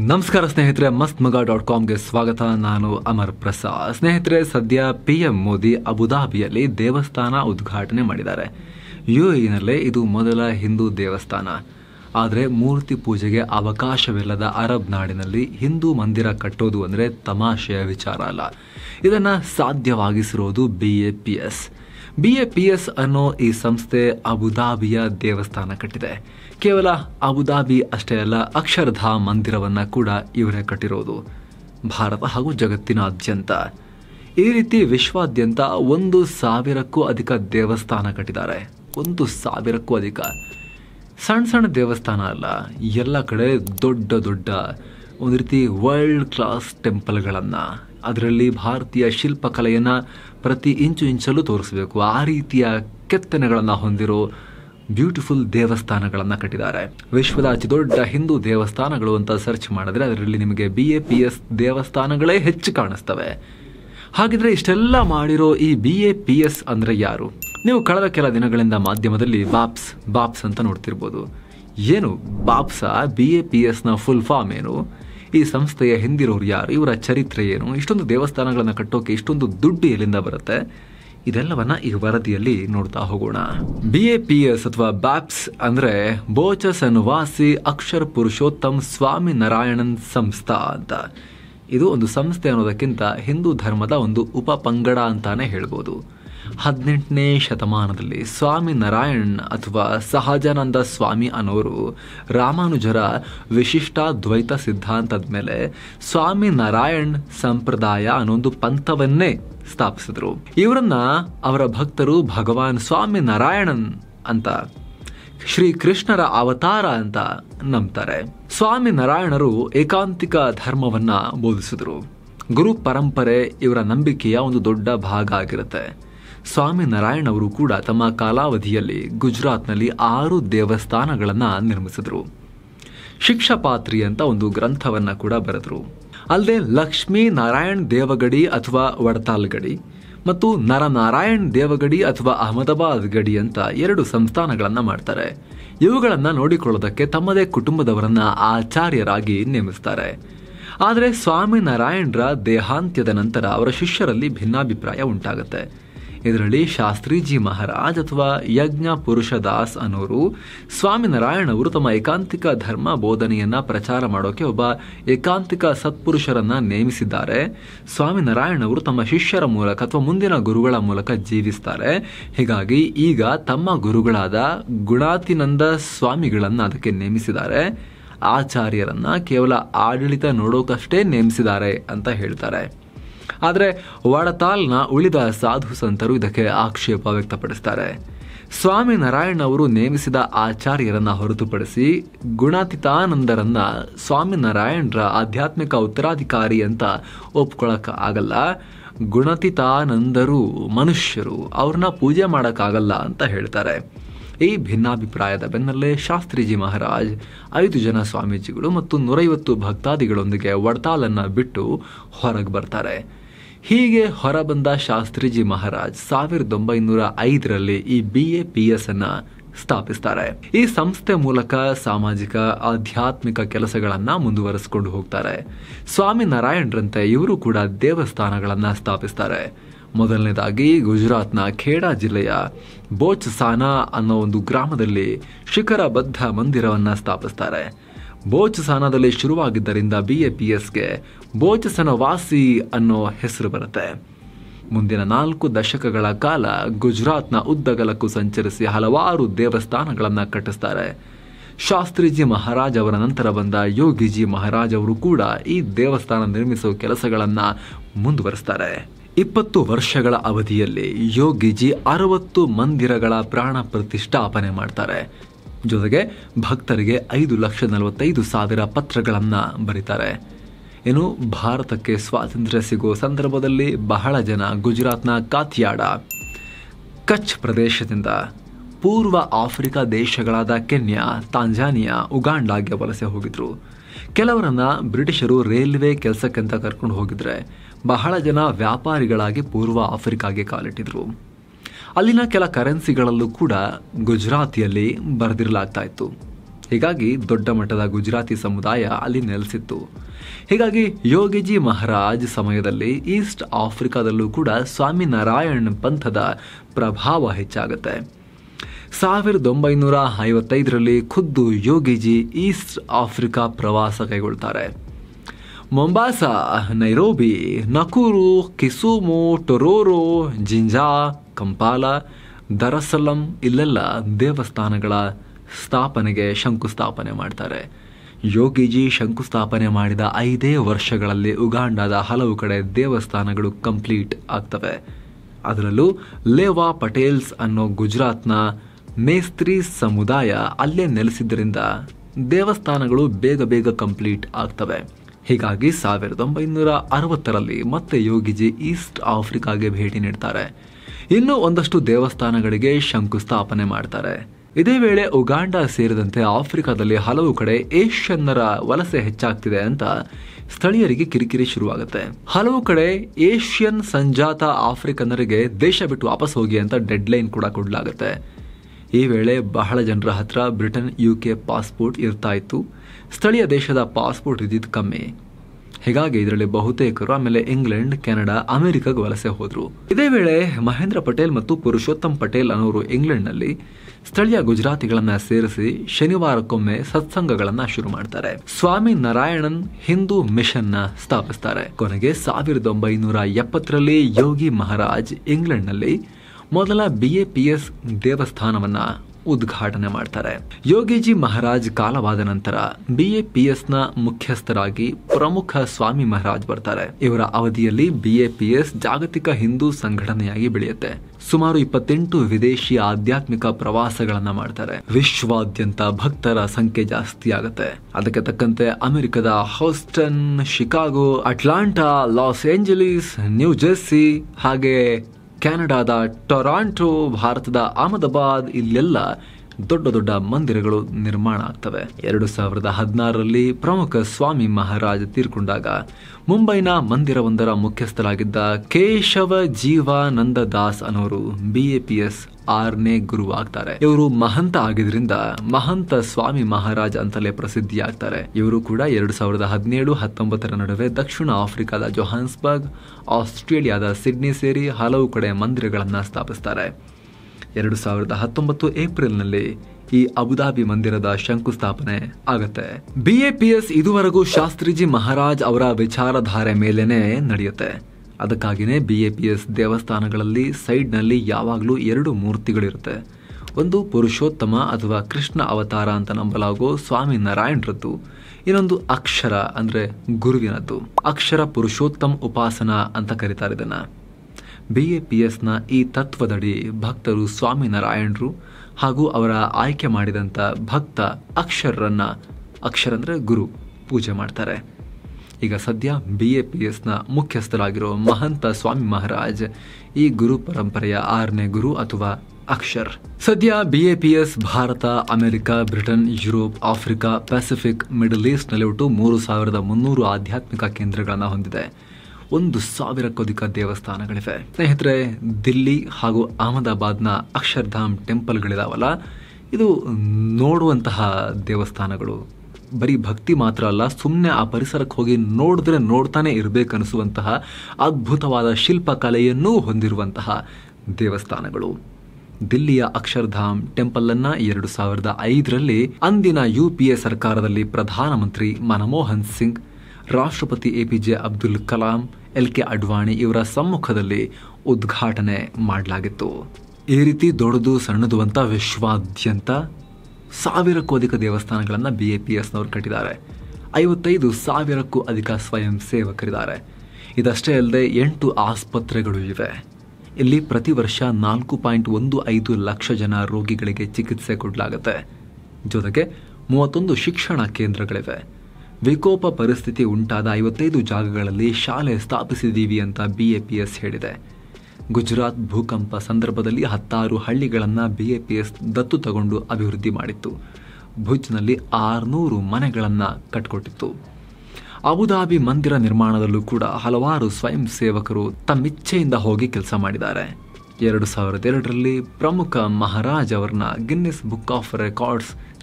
ನಮಸ್ಕಾರ ಸ್ನೇಹಿತರೆ, ಮಸ್ತ್ಮಗ.comಗೆ ಸ್ವಾಗತ. ನಾನು ಅಮರ್ ಪ್ರಸಾದ್. ಸ್ನೇಹಿತರೆ, ಸದ್ಯ PM ಮೋದಿ ಅಬುದಾಬಿಯಲ್ಲಿ ದೇವಸ್ಥಾನ ಉದ್ಘಾಟನೆ ಮಾಡಿದ್ದಾರೆ. UAEನಲ್ಲೇ ಇದು ಮೊದಲ ಹಿಂದೂ ದೇವಸ್ಥಾನ. ಆದರೆ ಮೂರ್ತಿ ಪೂಜೆಗೆ ಅವಕಾಶವಿಲ್ಲದ ಅರಬ್ ನಾಡಿನಲ್ಲಿ ಹಿಂದೂ ಮಂದಿರ ಕಟ್ಟೋದು ಅಂದರೆ ತಮಾಷೆಯ ವಿಚಾರ ಅಲ್ಲ. ಇದನ್ನು ಸಾಧ್ಯವಾಗಿಸಿರೋದು BAPS ಅನ್ನೋ ಈ ಸಂಸ್ಥೆ ಅಬುದಾಬಿಯ ದೇವಸ್ಥಾನ ಕಟ್ಟಿದೆ. ಕೇವಲ ಅಬುದಾಬಿ ಅಷ್ಟೇ ಅಲ್ಲ, ಅಕ್ಷರಧಾಮ್ ಮಂದಿರವನ್ನು ಕೂಡ ಇವರೇ ಕಟ್ಟಿರೋದು. ಭಾರತ ಹಾಗೂ ಜಗತ್ತಿನಾದ್ಯಂತ ಈ ರೀತಿ ವಿಶ್ವಾದ್ಯಂತ 1,000ಕ್ಕೂ ಅಧಿಕ ದೇವಸ್ಥಾನ ಕಟ್ಟಿದ್ದಾರೆ. 1,000ಕ್ಕೂ ಅಧಿಕ. ಸಣ್ಣ ದೇವಸ್ಥಾನ ಅಲ್ಲ, ಎಲ್ಲ ಕಡೆ ದೊಡ್ಡ ಒಂದು ರೀತಿ ವರ್ಲ್ಡ್ ಕ್ಲಾಸ್ ಟೆಂಪಲ್ಗಳನ್ನು, ಅದರಲ್ಲಿ ಭಾರತೀಯ ಶಿಲ್ಪಕಲೆಯನ್ನು ಪ್ರತಿ ಇಂಚಲ್ಲೂ ತೋರಿಸಬೇಕು, ಆ ರೀತಿಯ ಕೆತ್ತನೆಗಳನ್ನು ಹೊಂದಿರೋ ಬ್ಯೂಟಿಫುಲ್ ದೇವಸ್ಥಾನಗಳನ್ನು ಕಟ್ಟಿದ್ದಾರೆ. ವಿಶ್ವದ ಅತಿ ದೊಡ್ಡ ಹಿಂದೂ ದೇವಸ್ಥಾನಗಳು ಅಂತ ಸರ್ಚ್ ಮಾಡಿದ್ರೆ ಅದರಲ್ಲಿ ನಿಮಗೆ BAPS ದೇವಸ್ಥಾನಗಳೇ ಹೆಚ್ಚು ಕಾಣಿಸ್ತವೆ. ಹಾಗಿದ್ರೆ ಇಷ್ಟೆಲ್ಲ ಮಾಡಿರೋ ಈ BAPS ಅಂದರೆ ಯಾರು? ನೀವು ಕಳೆದ ಕೆಲ ದಿನಗಳಿಂದ ಮಾಧ್ಯಮದಲ್ಲಿ ಬಾಪ್ಸ್ ಅಂತ ನೋಡ್ತಿರ್ಬೋದು. ಏನು ಬಾಪ್ಸಾ? BAPSನ ಫುಲ್ ಫಾರ್ಮ್ ಏನು? ಈ ಸಂಸ್ಥೆಯ ಹಿಂದಿರೋರು ಯಾರು? ಇವರ ಚರಿತ್ರೆ ಏನು? ಇಷ್ಟೊಂದು ದೇವಸ್ಥಾನಗಳನ್ನು ಕಟ್ಟೋಕೆ ಇಷ್ಟೊಂದು ದುಡ್ಡು ಎಲ್ಲಿಂದ ಬರುತ್ತೆ? ಇದೆಲ್ಲವನ್ನ ಈ ವರದಿಯಲ್ಲಿ ನೋಡ್ತಾ ಹೋಗೋಣ. BAPS ಅಥವಾ ಬ್ಯಾಪ್ಸ್ ಅಂದ್ರೆ ಬೋಚಸ್ ಅನುವಾಸಿ ಅಕ್ಷರ ಪುರುಷೋತ್ತಮ್ ಸ್ವಾಮಿ ನಾರಾಯಣನ್ ಸಂಸ್ಥಾ ಅಂತ. ಇದು ಒಂದು ಸಂಸ್ಥೆ ಅನ್ನೋದಕ್ಕಿಂತ ಹಿಂದೂ ಧರ್ಮದ ಒಂದು ಉಪಪಂಗಡ ಅಂತಾನೆ ಹೇಳ್ಬೋದು. 18ನೇ ಶತಮಾನದಲ್ಲಿ ಸ್ವಾಮಿ ನಾರಾಯಣ್ ಅಥವಾ ಸಹಜಾನಂದ ಸ್ವಾಮಿ ಅನ್ನೋರು ರಾಮಾನುಜರ ವಿಶಿಷ್ಟಾದ್ವೈತ ಸಿದ್ಧಾಂತದ ಮೇಲೆ ಸ್ವಾಮಿ ನಾರಾಯಣ್ ಸಂಪ್ರದಾಯ ಅನ್ನೊಂದು ಪಂಥವನ್ನೇ ಸ್ಥಾಪಿಸಿದ್ರು. ಇವರನ್ನ ಅವರ ಭಕ್ತರು ಭಗವಾನ್ ಸ್ವಾಮಿ ನಾರಾಯಣನ್ ಅಂತ, ಶ್ರೀಕೃಷ್ಣರ ಅವತಾರ ಅಂತ ನಂಬ್ತಾರೆ. ಸ್ವಾಮಿ ನಾರಾಯಣರು ಏಕಾಂತಿಕ ಧರ್ಮವನ್ನ ಬೋಧಿಸಿದ್ರು. ಗುರು ಪರಂಪರೆ ಇವರ ನಂಬಿಕೆಯ ಒಂದು ದೊಡ್ಡ ಭಾಗ ಆಗಿರುತ್ತೆ. ಸ್ವಾಮಿ ನಾರಾಯಣ್ ಅವರು ಕೂಡ ತಮ್ಮ ಕಾಲಾವಧಿಯಲ್ಲಿ ಗುಜರಾತ್ನಲ್ಲಿ 6 ದೇವಸ್ಥಾನಗಳನ್ನು ನಿರ್ಮಿಸಿದ್ರು. ಶಿಕ್ಷಾಪಾತ್ರಿ ಅಂತ ಒಂದು ಗ್ರಂಥವನ್ನ ಕೂಡ ಬರೆದ್ರು. ಅಲ್ಲದೆ ಲಕ್ಷ್ಮೀ ನಾರಾಯಣ್ ದೇವಗಡಿ ಅಥವಾ ವಡತಾಲ್ ಗಡಿ ಮತ್ತು ನರನಾರಾಯಣ್ ದೇವಗಡಿ ಅಥವಾ ಅಹಮದಾಬಾದ್ ಗಡಿ ಅಂತ 2 ಸಂಸ್ಥಾನಗಳನ್ನು ಮಾಡ್ತಾರೆ. ಇವುಗಳನ್ನು ನೋಡಿಕೊಳ್ಳೋದಕ್ಕೆ ತಮ್ಮದೇ ಕುಟುಂಬದವರನ್ನ ಆಚಾರ್ಯರಾಗಿ ನೇಮಿಸ್ತಾರೆ. ಆದರೆ ಸ್ವಾಮಿ ನಾರಾಯಣರ ದೇಹಾಂತ್ಯದ ನಂತರ ಅವರ ಶಿಷ್ಯರಲ್ಲಿ ಭಿನ್ನಾಭಿಪ್ರಾಯ ಉಂಟಾಗುತ್ತೆ. ಇದರಲ್ಲಿ ಶಾಸ್ತ್ರೀಜಿ ಮಹಾರಾಜ್ ಅಥವಾ ಯಜ್ಞ ಪುರುಷದಾಸ್ ಅನ್ನೋರು ಸ್ವಾಮಿ ನಾರಾಯಣ್ ಅವರು ತಮ್ಮ ಏಕಾಂತಿಕ ಧರ್ಮ ಬೋಧನೆಯನ್ನ ಪ್ರಚಾರ ಮಾಡೋಕೆ ಒಬ್ಬ ಏಕಾಂತಿಕ ಸತ್ಪುರುಷರನ್ನ ನೇಮಿಸಿದ್ದಾರೆ. ಸ್ವಾಮಿ ನಾರಾಯಣ್ ಅವರು ತಮ್ಮ ಶಿಷ್ಯರ ಮೂಲಕ ಅಥವಾ ಮುಂದಿನ ಗುರುಗಳ ಮೂಲಕ ಜೀವಿಸ್ತಾರೆ. ಹೀಗಾಗಿ ಈಗ ತಮ್ಮ ಗುರುಗಳಾದ ಗುಣಾತಿನಂದ ಸ್ವಾಮಿಗಳನ್ನ ಅದಕ್ಕೆ ನೇಮಿಸಿದ್ದಾರೆ. ಆಚಾರ್ಯರನ್ನ ಕೇವಲ ಆಡಳಿತ ನೋಡೋಕಷ್ಟೇ ನೇಮಿಸಿದ್ದಾರೆ ಅಂತ ಹೇಳ್ತಾರೆ. ಆದರೆ ವಡತಾಲ್ನ ಉಳಿದ ಸಾಧು ಸಂತರು ಇದಕ್ಕೆ ಆಕ್ಷೇಪ ವ್ಯಕ್ತಪಡಿಸ್ತಾರೆ. ಸ್ವಾಮಿ ನಾರಾಯಣ್ ಅವರು ನೇಮಿಸಿದ ಆಚಾರ್ಯರನ್ನ ಹೊರತುಪಡಿಸಿ ಗುಣಾತೀತಾನಂದರನ್ನ ಸ್ವಾಮಿ ನಾರಾಯಣರ ಆಧ್ಯಾತ್ಮಿಕ ಉತ್ತರಾಧಿಕಾರಿ ಅಂತ ಒಪ್ಕೊಳಕ್ ಆಗಲ್ಲ. ಗುಣಾತೀತಾನಂದರು ಮನುಷ್ಯರು, ಅವ್ರನ್ನ ಪೂಜೆ ಮಾಡೋಕ್ಕಾಗಲ್ಲ ಅಂತ ಹೇಳ್ತಾರೆ. ಈ ಭಿನ್ನಾಭಿಪ್ರಾಯದ ಬೆನ್ನಲ್ಲೇ ಶಾಸ್ತ್ರೀಜಿ ಮಹಾರಾಜ್ 5 ಜನ ಸ್ವಾಮೀಜಿಗಳು ಮತ್ತು 150 ಭಕ್ತಾದಿಗಳೊಂದಿಗೆ ವಡತಾಲನ್ನ ಬಿಟ್ಟು ಹೊರಗೆ ಬರ್ತಾರೆ. ಹೀಗೆ ಹೊರಬಂದ ಶಾಸ್ತ್ರೀಜಿ ಮಹಾರಾಜ್ 1905ರಲ್ಲಿ ಈ BAPS ಅನ್ನ ಸ್ಥಾಪಿಸ್ತಾರೆ. ಈ ಸಂಸ್ಥೆ ಮೂಲಕ ಸಾಮಾಜಿಕ ಆಧ್ಯಾತ್ಮಿಕ ಕೆಲಸಗಳನ್ನ ಮುಂದುವರಿಸಿಕೊಂಡು ಹೋಗ್ತಾರೆ. ಸ್ವಾಮಿ ನಾರಾಯಣರಂತೆ ಇವರು ಕೂಡ ದೇವಸ್ಥಾನಗಳನ್ನ ಸ್ಥಾಪಿಸ್ತಾರೆ. ಮೊದಲನೇದಾಗಿ ಗುಜರಾತ್ನ ಖೇಡಾ ಜಿಲ್ಲೆಯ ಬೋಚ್ಸಾನಾ ಅನ್ನೋ ಒಂದು ಗ್ರಾಮದಲ್ಲಿ ಶಿಖರಬದ್ಧ ಮಂದಿರವನ್ನ ಸ್ಥಾಪಿಸ್ತಾರೆ. ಬೋಚ್ಸಾನಾದಲ್ಲಿ ಶುರುವಾಗಿದ್ದರಿಂದ BAPSಗೆ ಬೋಚಸನ ವಾಸಿ ಅನ್ನೋ ಹೆಸರು ಬರುತ್ತೆ. ಮುಂದಿನ 4 ದಶಕಗಳ ಕಾಲ ಗುಜರಾತ್ನ ಉದ್ದಗಲಕ್ಕೂ ಸಂಚರಿಸಿ ಹಲವಾರು ದೇವಸ್ಥಾನಗಳನ್ನು ಕಟ್ಟಿಸ್ತಾರೆ. ಶಾಸ್ತ್ರೀಜಿ ಮಹಾರಾಜ್ ಅವರ ನಂತರ ಬಂದ ಯೋಗಿಜಿ ಮಹಾರಾಜ್ ಅವರು ಕೂಡ ಈ ದೇವಸ್ಥಾನ ನಿರ್ಮಿಸುವ ಕೆಲಸಗಳನ್ನ ಮುಂದುವರಿಸ್ತಾರೆ. 20 ವರ್ಷಗಳ ಅವಧಿಯಲ್ಲಿ ಯೋಗಿಜಿ 60 ಮಂದಿರಗಳ ಪ್ರಾಣ ಪ್ರತಿಷ್ಠಾಪನೆ ಮಾಡ್ತಾರೆ. ಜೊತೆಗೆ ಭಕ್ತರಿಗೆ 5,45,000 ಪತ್ರಗಳನ್ನು ಬರೀತಾರೆ. ಇನ್ನು ಭಾರತಕ್ಕೆ ಸ್ವಾತಂತ್ರ್ಯ ಸಿಗೋ ಸಂದರ್ಭದಲ್ಲಿ ಬಹಳ ಜನ ಗುಜರಾತ್ನ ಕಾಥಿಯಾಡ, ಕಚ್ ಪ್ರದೇಶದಿಂದ ಪೂರ್ವ ಆಫ್ರಿಕಾ ದೇಶಗಳಾದ ಕೆನ್ಯಾ, ತಾಂಜಾನಿಯಾ, ಉಗಾಂಡಾಗೆ ವಲಸೆ ಹೋಗಿದ್ರು. ಕೆಲವರನ್ನ ಬ್ರಿಟಿಷರು ರೈಲ್ವೆ ಕೆಲಸಕ್ಕೆಂತ ಕರ್ಕೊಂಡು ಹೋಗಿದ್ರೆ ಬಹಳ ಜನ ವ್ಯಾಪಾರಿಗಳಾಗಿ ಪೂರ್ವ ಆಫ್ರಿಕಾಗೆ ಕಾಲಿಟ್ಟಿದ್ರು. ಅಲ್ಲಿನ ಕೆಲ ಕರೆನ್ಸಿಗಳಲ್ಲೂ ಕೂಡ ಗುಜರಾತಿಯಲ್ಲಿ ಬರೆದಿರಲಾಗ್ತಾ ಇತ್ತು. ಹೀಗಾಗಿ ದೊಡ್ಡ ಮಟ್ಟದ ಗುಜರಾತಿ ಸಮುದಾಯ ಅಲ್ಲಿ ನೆಲೆಸಿತ್ತು. ಹೀಗಾಗಿ ಯೋಗಿಜಿ ಮಹಾರಾಜ್ ಸಮಯದಲ್ಲಿ ಈಸ್ಟ್ ಆಫ್ರಿಕಾದಲ್ಲೂ ಕೂಡ ಸ್ವಾಮಿನಾರಾಯಣ್ ಪಂಥದ ಪ್ರಭಾವ ಹೆಚ್ಚಾಗುತ್ತೆ. 1955ರಲ್ಲಿ ಖುದ್ದು ಯೋಗಿಜಿ ಈಸ್ಟ್ ಆಫ್ರಿಕಾ ಪ್ರವಾಸ ಕೈಗೊಳ್ತಾರೆ. ಮೊಂಬಾಸಾ, ನೈರೋಬಿ, ನಕೂರು, ಕಿಸುಮು, ಟೊರೋರೋ, ಜಿಂಜಾ, ಕಂಪಾಲ, ದರಸಲಂ ಇಲ್ಲೆಲ್ಲ ದೇವಸ್ಥಾನಗಳ ಸ್ಥಾಪನೆಗೆ ಶಂಕುಸ್ಥಾಪನೆ ಮಾಡ್ತಾರೆ. ಯೋಗಿಜಿ ಶಂಕುಸ್ಥಾಪನೆ ಮಾಡಿದ 5 ವರ್ಷಗಳಲ್ಲಿ ಉಗಾಂಡಾದ ಹಲವು ಕಡೆ ದೇವಸ್ಥಾನಗಳು ಕಂಪ್ಲೀಟ್ ಆಗ್ತವೆ. ಅದರಲ್ಲೂ ಲೇವಾ ಪಟೇಲ್ಸ್ ಅನ್ನೋ ಗುಜರಾತ್ನ ಮೇಸ್ತ್ರಿ ಸಮುದಾಯ ಅಲ್ಲೇ ನೆಲೆಸಿದ್ದರಿಂದ ದೇವಸ್ಥಾನಗಳು ಬೇಗ ಬೇಗ ಕಂಪ್ಲೀಟ್ ಆಗ್ತವೆ. ಹೀಗಾಗಿ 1960ರಲ್ಲಿ ಮತ್ತೆ ಯೋಗಿಜಿ ಈಸ್ಟ್ ಆಫ್ರಿಕಾಗೆ ಭೇಟಿ ನೀಡ್ತಾರೆ. ಇನ್ನೂ ಒಂದಷ್ಟು ದೇವಸ್ಥಾನಗಳಿಗೆ ಶಂಕುಸ್ಥಾಪನೆ ಮಾಡ್ತಾರೆ. ಇದೇ ವೇಳೆ ಉಗಾಂಡ ಸೇರಿದಂತೆ ಆಫ್ರಿಕಾದಲ್ಲಿ ಹಲವು ಕಡೆ ಏಷ್ಯನ್ನರ ವಲಸೆ ಹೆಚ್ಚಾಗ್ತಿದೆ ಅಂತ ಸ್ಥಳೀಯರಿಗೆ ಕಿರಿಕಿರಿ ಶುರುವಾಗುತ್ತೆ. ಹಲವು ಕಡೆ ಏಷ್ಯನ್ ಸಂಜಾತ ಆಫ್ರಿಕನ್ನರಿಗೆ ದೇಶ ಬಿಟ್ಟು ವಾಪಸ್ ಹೋಗಿ ಅಂತ ಡೆಡ್ಲೈನ್ ಕೂಡ ಕೊಡಲಾಗುತ್ತೆ. ಈ ವೇಳೆ ಬಹಳ ಜನರ ಹತ್ರ ಬ್ರಿಟನ್, UK ಪಾಸ್ಪೋರ್ಟ್ ಇರ್ತಾ ಇತ್ತು. ಸ್ಥಳೀಯ ದೇಶದ ಪಾಸ್ಪೋರ್ಟ್ ಇದ್ದಿದ್ದು ಕಮ್ಮಿ. ಹೀಗಾಗಿ ಇದರಲ್ಲಿ ಬಹುತೇಕರು ಆಮೇಲೆ ಇಂಗ್ಲೆಂಡ್, ಕೆನಡಾ, ಅಮೆರಿಕಾಗೆ ವಲಸೆ ಹೋದ್ರು. ಇದೇ ವೇಳೆ ಮಹೇಂದ್ರ ಪಟೇಲ್ ಮತ್ತು ಪುರುಷೋತ್ತಮ್ ಪಟೇಲ್ ಅನ್ನೋರು ಇಂಗ್ಲೆಂಡ್ನಲ್ಲಿ ಸ್ಥಳೀಯ ಗುಜರಾತಿಗಳನ್ನ ಸೇರಿಸಿ ಶನಿವಾರಕ್ಕೊಮ್ಮೆ ಸತ್ಸಂಗಗಳನ್ನ ಶುರು ಮಾಡ್ತಾರೆ. ಸ್ವಾಮಿ ನಾರಾಯಣನ್ ಹಿಂದೂ ಮಿಷನ್ ನ ಸ್ಥಾಪಿಸ್ತಾರೆ. ಕೊನೆಗೆ 1970ರಲ್ಲಿ ಯೋಗಿ ಮಹಾರಾಜ್ ಇಂಗ್ಲೆಂಡ್ನಲ್ಲಿ ಮೊದಲ BAPS ದೇವಸ್ಥಾನವನ್ನ ಉದ್ಘಾಟನೆ ಮಾಡ್ತಾರೆ. ಯೋಗಿಜಿ ಮಹಾರಾಜ್ ಕಾಲವಾದ ನಂತರ BAPS ನ ಮುಖ್ಯಸ್ಥರಾಗಿ ಪ್ರಮುಖ ಸ್ವಾಮಿ ಮಹಾರಾಜ್ ಬರ್ತಾರೆ. ಇವರ ಅವಧಿಯಲ್ಲಿ BAPS ಜಾಗತಿಕ ಹಿಂದೂ ಸಂಘಟನೆಯಾಗಿ ಬೆಳೆಯುತ್ತೆ. ಸುಮಾರು 28 ವಿದೇಶಿ ಆಧ್ಯಾತ್ಮಿಕ ಪ್ರವಾಸಗಳನ್ನ ಮಾಡ್ತಾರೆ. ವಿಶ್ವಾದ್ಯಂತ ಭಕ್ತರ ಸಂಖ್ಯೆ ಜಾಸ್ತಿ ಆಗುತ್ತೆ. ಅದಕ್ಕೆ ತಕ್ಕಂತೆ ಅಮೆರಿಕದ Houston, Chicago, Atlanta, Los Angeles, New Jersey, ಹಾಗೆ ಕೆನಡಾದ ಟೊರಾಂಟೊ, ಭಾರತದ ಅಹಮದಾಬಾದ್ ಇಲ್ಲೆಲ್ಲ ದೊಡ್ಡ ದೊಡ್ಡ ಮಂದಿರಗಳು ನಿರ್ಮಾಣ ಆಗ್ತವೆ. 2016ರಲ್ಲಿ ಪ್ರಮುಖ ಸ್ವಾಮಿ ಮಹಾರಾಜ್ ತೀರ್ಕೊಂಡಾಗ ಮುಂಬೈನ ಮಂದಿರವೊಂದರ ಮುಖ್ಯಸ್ಥರಾಗಿದ್ದ ಕೇಶವ ಜೀವಾನಂದ ದಾಸ್ ಅನ್ನೋರು BAPS 6ನೇ ಗುರುವಾಗ್ತಾರೆ. ಇವರು ಮಹಂತ ಆಗಿದ್ರಿಂದ ಮಹಂತ ಸ್ವಾಮಿ ಮಹಾರಾಜ್ ಅಂತಲೇ ಪ್ರಸಿದ್ಧಿಯಾಗ್ತಾರೆ. ಇವರು ಕೂಡ 2017-19 ನಡುವೆ ದಕ್ಷಿಣ ಆಫ್ರಿಕಾದ ಜೊಹಾನ್ಸ್ಬರ್ಗ್, ಆಸ್ಟ್ರೇಲಿಯಾದ ಸಿಡ್ನಿ ಸೇರಿ ಹಲವು ಕಡೆ ಮಂದಿರಗಳನ್ನ ಸ್ಥಾಪಿಸ್ತಾರೆ. 2019 ಏಪ್ರಿಲ್ನಲ್ಲಿ ಈ ಅಬುದಾಬಿ ಮಂದಿರದ ಶಂಕುಸ್ಥಾಪನೆ ಆಗತ್ತೆ. BAPS ಇದುವರೆಗೂ ಶಾಸ್ತ್ರಿಜಿ ಮಹಾರಾಜ್ ಅವರ ವಿಚಾರಧಾರೆ ಮೇಲೇನೆ ನಡೆಯುತ್ತೆ. ಅದಕ್ಕಾಗಿನೇ BAPS ದೇವಸ್ಥಾನಗಳಲ್ಲಿ ಸೈಡ್ನಲ್ಲಿ ಯಾವಾಗಲೂ 2 ಮೂರ್ತಿಗಳಿರುತ್ತೆ. ಒಂದು ಪುರುಷೋತ್ತಮ ಅಥವಾ ಕೃಷ್ಣ ಅವತಾರ ಅಂತ ನಂಬಲಾಗೋ ಸ್ವಾಮಿ ನಾರಾಯಣರದ್ದು, ಇನ್ನೊಂದು ಅಕ್ಷರ ಅಂದ್ರೆ ಗುರುವಿನದ್ದು. ಅಕ್ಷರ ಪುರುಷೋತ್ತಮ ಉಪಾಸನಾ ಅಂತ ಕರೀತಾರೆ ಇದನ್ನ. BAPSನ ಈ ತತ್ವದಡಿ ಭಕ್ತರು ಸ್ವಾಮಿ ನಾರಾಯಣರು ಹಾಗೂ ಅವರ ಆಯ್ಕೆ ಮಾಡಿದಂಥ ಭಕ್ತ ಅಕ್ಷರರನ್ನ, ಅಕ್ಷರ ಅಂದ್ರೆ ಗುರು, ಪೂಜೆ ಮಾಡ್ತಾರೆ. ಈಗ ಸದ್ಯ BAPSನ ಮುಖ್ಯಸ್ಥರಾಗಿರೋ ಮಹಂತ ಸ್ವಾಮಿ ಮಹಾರಾಜ್ ಈ ಗುರು ಪರಂಪರೆಯ 6ನೇ ಗುರು ಅಥವಾ ಅಕ್ಷರ್. ಸದ್ಯ BAPS Bharat, America, Britain, Europe, Africa, Pacific, Middle East ನಲ್ಲಿ ಒಟ್ಟು 3300 ಆಧ್ಯಾತ್ಮಿಕ ಕೇಂದ್ರಗಳನ್ನು ಹೊಂದಿದೆ. 1000ಕ್ಕೂ ಅಧಿಕ ದೇವಸ್ಥಾನಗಳಿವೆ. ಸ್ನೇಹಿತರೆ, ದಿಲ್ಲಿ ಹಾಗೂ ಅಹಮದಾಬಾದ್ನ ಅಕ್ಷರ್ಧಾಮ್ ಟೆಂಪಲ್ಗಳಿದಾವಲ್ಲ, ಇದು ನೋಡುವಂತಹ ದೇವಸ್ಥಾನಗಳು. ಬರೀ ಭಕ್ತಿ ಮಾತ್ರ ಅಲ್ಲ, ಸುಮ್ಮನೆ ಆ ಪರಿಸರಕ್ಕೆ ಹೋಗಿ ನೋಡಿದ್ರೆ ನೋಡ್ತಾನೆ ಇರಬೇಕನ್ನಿಸುವಂತಹ ಅದ್ಭುತವಾದ ಶಿಲ್ಪಕಲೆಯನ್ನೂ ಹೊಂದಿರುವಂತಹ ದೇವಸ್ಥಾನಗಳು. ದಿಲ್ಲಿಯ ಅಕ್ಷರ್ಧಾಮ್ ಟೆಂಪಲ್ ಅನ್ನ 2005ರಲ್ಲಿ ಅಂದಿನ UPA ಸರ್ಕಾರದಲ್ಲಿ ಪ್ರಧಾನಮಂತ್ರಿ ಮನಮೋಹನ್ ಸಿಂಗ್, ರಾಷ್ಟ್ರಪತಿ APJ ಅಬ್ದುಲ್ ಕಲಾಂ, LK ಅಡ್ವಾಣಿ ಇವರ ಸಮ್ಮುಖದಲ್ಲಿ ಉದ್ಘಾಟನೆ ಮಾಡಲಾಗಿತ್ತು. ಈ ರೀತಿ ದೊಡ್ಡದು ಸಣ್ಣದು ಅಂತ ವಿಶ್ವಾದ್ಯಂತ 1000ಕ್ಕೂ ಅಧಿಕ ದೇವಸ್ಥಾನಗಳನ್ನು BAPSನವರು ಕಟ್ಟಿದ್ದಾರೆ. 55,000ಕ್ಕೂ ಅಧಿಕ ಸ್ವಯಂ ಸೇವಕರಿದ್ದಾರೆ. ಇದಷ್ಟೇ ಅಲ್ಲದೆ 8 ಆಸ್ಪತ್ರೆಗಳು ಇವೆ. ಇಲ್ಲಿ ಪ್ರತಿ ವರ್ಷ 4.15 ಲಕ್ಷ ಜನ ರೋಗಿಗಳಿಗೆ ಚಿಕಿತ್ಸೆ ಕೊಡಲಾಗುತ್ತೆ. ಜೊತೆಗೆ 31 ಶಿಕ್ಷಣ ಕೇಂದ್ರಗಳಿವೆ. ವಿಕೋಪ ಪರಿಸ್ಥಿತಿ ಉಂಟಾದ 55 ಜಾಗಗಳಲ್ಲಿ ಶಾಲೆ ಸ್ಥಾಪಿಸಿದ್ದೀವಿ ಅಂತ BAPS ಹೇಳಿದೆ. ಗುಜರಾತ್ ಭೂಕಂಪ ಸಂದರ್ಭದಲ್ಲಿ 16 ಹಳ್ಳಿಗಳನ್ನು BAPS ದತ್ತು ತಗೊಂಡು ಅಭಿವೃದ್ಧಿ ಮಾಡಿತ್ತು. ಭುಜ್ನಲ್ಲಿ 600 ಮನೆಗಳನ್ನು ಕಟ್ಕೊಟ್ಟಿತ್ತು. ಅಬುದಾಬಿ ಮಂದಿರ ನಿರ್ಮಾಣದಲ್ಲೂ ಕೂಡ ಹಲವಾರು ಸ್ವಯಂ ಸೇವಕರು ತಮ್ಮಿಚ್ಛೆಯಿಂದ ಹೋಗಿ ಕೆಲಸ ಮಾಡಿದ್ದಾರೆ. 2002ರಲ್ಲಿ ಪ್ರಮುಖ ಮಹಾರಾಜ್ ಅವರನ್ನ ಗಿನ್ನಿಸ್ ಬುಕ್ ಆಫ್ ರೆಕಾರ್ಡ್ಸ್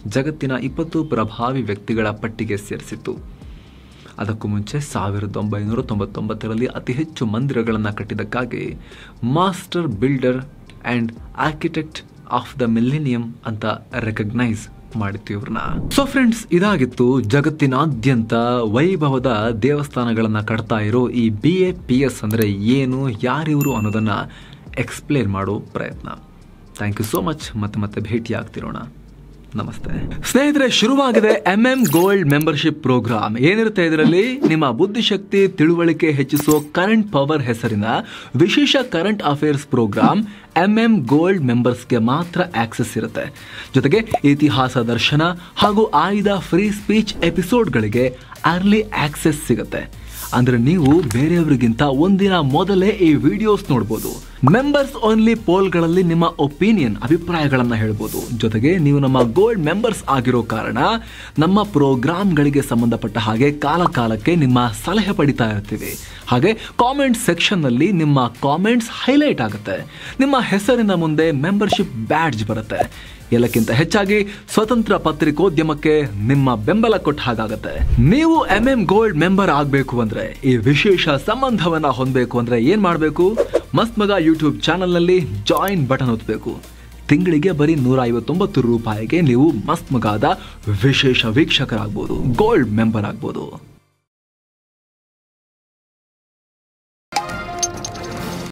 ಜಗತ್ತಿನ 20 ಪ್ರಭಾವಿ ವ್ಯಕ್ತಿಗಳ ಪಟ್ಟಿಗೆ ಸೇರಿಸಿತ್ತು. ಅದಕ್ಕೂ ಮುಂಚೆ 1999ರಲ್ಲಿ ಅತಿ ಹೆಚ್ಚು ಮಂದಿರಗಳನ್ನು ಕಟ್ಟಿದ್ದಕ್ಕಾಗಿ master builder and architect of the millennium ಅಂತ ರೆಕಗ್ನೈಸ್ ಮಾಡಿತ್ತು ಇವ್ರನ್ನ. ಸೊ ಫ್ರೆಂಡ್ಸ್, ಇದಾಗಿತ್ತು ಜಗತ್ತಿನಾದ್ಯಂತ ವೈಭವದ ದೇವಸ್ಥಾನಗಳನ್ನ ಕಟ್ತಾ ಇರೋ ಈ BAPS ಅಂದ್ರೆ ಏನು, ಯಾರಿವರು ಅನ್ನೋದನ್ನ ಎಕ್ಸ್ಪ್ಲೇನ್ ಮಾಡೋ ಪ್ರಯತ್ನ. Thank you so much. ಮತ್ತೆ ಭೇಟಿ ಆಗ್ತಿರೋಣ. ನಮಸ್ತೆ ಸ್ನೇಹಿತರೆ, ಶುರುವಾಗಿದೆ ಗೋಲ್ಡ್ ಮೆಂಬರ್ಶಿಪ್ ಪ್ರೋಗ್ರಾಮ್. ಏನಿರುತ್ತೆ ಇದರಲ್ಲಿ? ನಿಮ್ಮ ಬುದ್ಧಿಶಕ್ತಿ ತಿಳುವಳಿಕೆ ಹೆಚ್ಚಿಸೋ ಕರೆಂಟ್ ಪವರ್ ಹೆಸರಿನ ವಿಶೇಷ ಕರೆಂಟ್ ಅಫೇರ್ಸ್ ಪ್ರೋಗ್ರಾಮ್ ಗೋಲ್ಡ್ ಮೆಂಬರ್ಸ್ಗೆ ಮಾತ್ರ ಆಕ್ಸೆಸ್ ಇರುತ್ತೆ. ಜೊತೆಗೆ ಇತಿಹಾಸ ದರ್ಶನ ಹಾಗೂ ಆಯ್ದ ಫ್ರೀ ಸ್ಪೀಚ್ ಎಪಿಸೋಡ್ಗಳಿಗೆ ಅರ್ಲಿ ಆಕ್ಸೆಸ್ ಸಿಗುತ್ತೆ. ಅಂದ್ರೆ ನೀವು ಬೇರೆಯವರಿಗಿಂತ ಒಂದಿನ ಮೊದಲೇ ಈ ವಿಡಿಯೋಸ್ ನೋಡಬಹುದು. ಮೆಂಬರ್ಸ್ ಓನ್ಲಿ ಪೋಲ್ಗಳಲ್ಲಿ ನಿಮ್ಮ ಒಪಿನಿಯನ್, ಅಭಿಪ್ರಾಯಗಳನ್ನ ಹೇಳ್ಬೋದು. ಜೊತೆಗೆ ನೀವು ನಮ್ಮ ಗೋಲ್ಡ್ ಮೆಂಬರ್ಸ್ ಆಗಿರೋ ಕಾರಣ ನಮ್ಮ ಪ್ರೋಗ್ರಾಮ್ಗಳಿಗೆ ಸಂಬಂಧಪಟ್ಟ ಹಾಗೆ ಕಾಲಕಾಲಕ್ಕೆ ನಿಮ್ಮ ಸಲಹೆ ಪಡಿತಾ ಇರ್ತೀವಿ. ಹಾಗೆ ಕಾಮೆಂಟ್ ಸೆಕ್ಷನ್ ನಲ್ಲಿ ನಿಮ್ಮ ಕಾಮೆಂಟ್ಸ್ ಹೈಲೈಟ್ ಆಗುತ್ತೆ. ನಿಮ್ಮ ಹೆಸರಿನ ಮುಂದೆ ಮೆಂಬರ್ಶಿಪ್ ಬ್ಯಾಡ್ಜ್ ಬರುತ್ತೆ. ಎಲ್ಲಕ್ಕಿಂತ ಹೆಚ್ಚಾಗಿ ಸ್ವತಂತ್ರ ಪತ್ರಿಕೋದ್ಯಮಕ್ಕೆ ನಿಮ್ಮ ಬೆಂಬಲ ಕೊಟ್ಟ ಹಾಗಾಗತ್ತೆ. ನೀವು ಗೋಲ್ಡ್ ಮೆಂಬರ್ ಆಗಬೇಕು ಅಂದ್ರೆ, ಈ ವಿಶೇಷ ಸಂಬಂಧವನ್ನ ಹೊಂದಬೇಕು ಅಂದ್ರೆ ಏನ್ ಮಾಡಬೇಕು? ಮಸ್ತ್ ಮಗ ಯೂಟ್ಯೂಬ್ ಚಾನೆಲ್ ನಲ್ಲಿ ಜಾಯಿನ್ ಬಟನ್ ಒತ್ತಬೇಕು. ತಿಂಗಳಿಗೆ ಬರೀ 159 ರೂಪಾಯಿಗೆ ನೀವು ಮಸ್ತ್ ಮಗಾದ ವಿಶೇಷ ವೀಕ್ಷಕರಾಗಬಹುದು, ಗೋಲ್ಡ್ ಮೆಂಬರ್ ಆಗ್ಬೋದು.